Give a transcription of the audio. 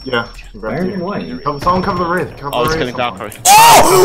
Yeah. Where are you? Someone cover the wraith. I was killing Valkyrie. Oh!